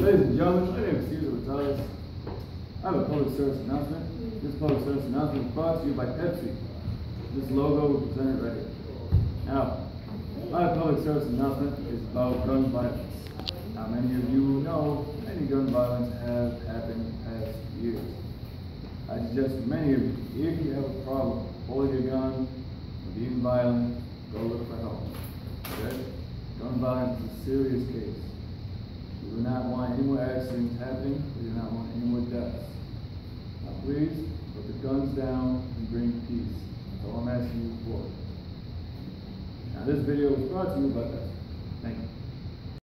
Ladies and gentlemen, my name is Cesar Rosales. I have a public service announcement. This public service announcement is brought to you by Pepsi. This logo is presented right here. Now, my public service announcement is about gun violence. Now, many of you know many gun violence has happened in the past years. I suggest for many of you, if you have a problem holding a gun or being violent, go look for help. Okay? Gun violence is a serious case. We do not want any more accidents happening. We do not want any more deaths. Now please, put the guns down and bring peace. That's all I'm asking you for. Now this video was brought to you by Pepsi. Thank you.